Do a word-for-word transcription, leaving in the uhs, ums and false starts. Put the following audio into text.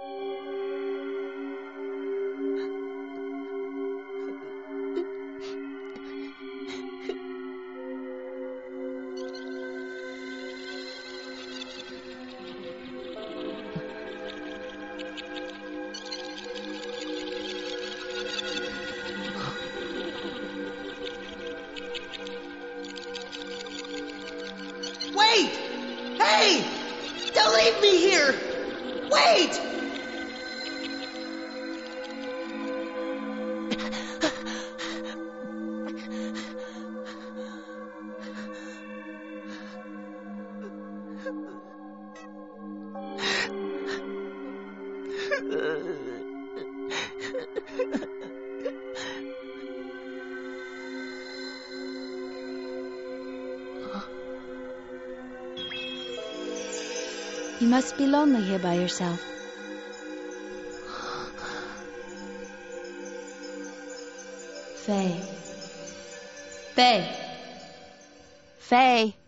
Wait! Hey! Don't leave me here! Wait! You must be lonely here by yourself. Faye. Faye. Faye.